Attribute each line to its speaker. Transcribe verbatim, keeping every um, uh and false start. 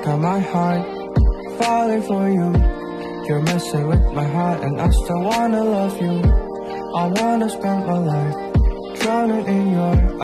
Speaker 1: got my heart falling for you. You're messing with my heart and I still wanna love you. I wanna spend my life drowning in your